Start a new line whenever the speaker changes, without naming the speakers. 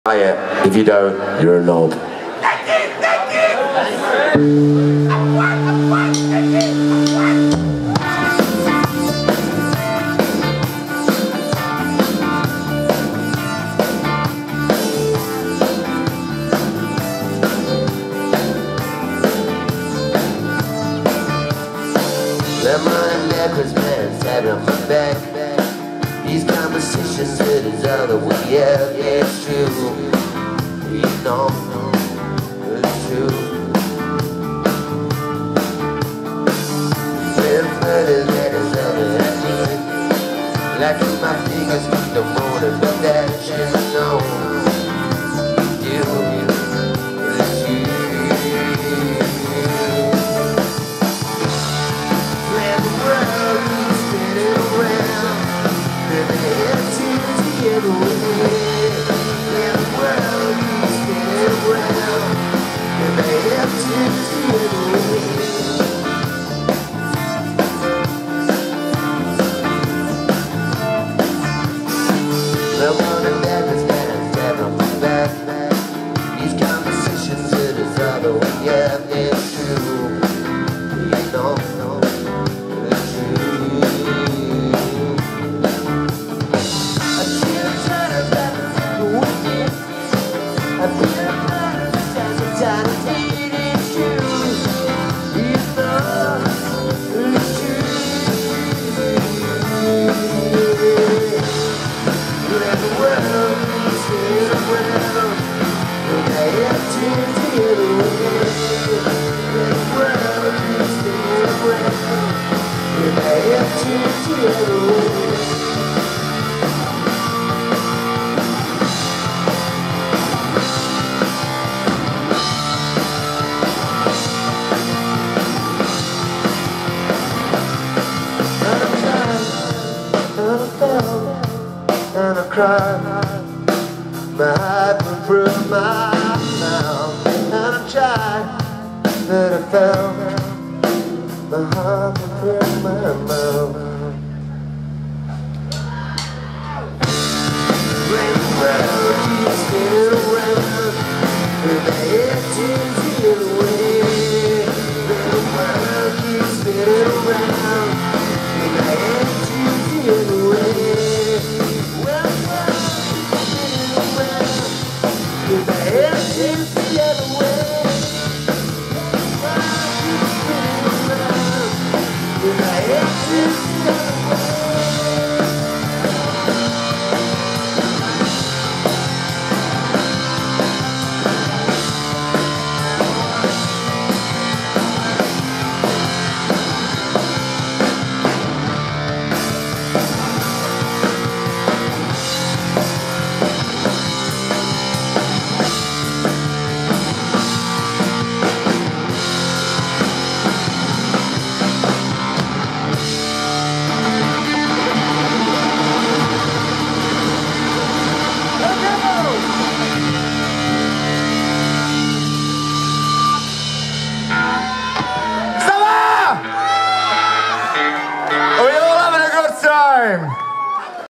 If you don't, you're a knob.
Lemon necklace man sat on my back. These conversations with his other way, yeah, it's true. You know, it's true. Little further letters of it, I need. Like in my fingers, keep the morning, but that shit know. You, it's you. When the world keeps spinning around, then the empty get away. When the world keeps spinning around, then the empty get away. The one that is dead on my back. These conversations with his other one, yeah, it's true. You know, it's true. I feel tired of the wicked. I feel tired of the time of it's true. You know, it's true. When the world keeps spinning around, when I have to get away. When the world keeps spinning around, when I have to get away. And I fell, and I cried. My heart went through my mouth. And I tried, but I fell. My heart went through my mouth. When the world keeps spinning around, when the head turns the other way. When the world keeps spinning around, when the head turns the other way. With my head tipped the other way. With my head tipped the other way.
Are we all having a good time?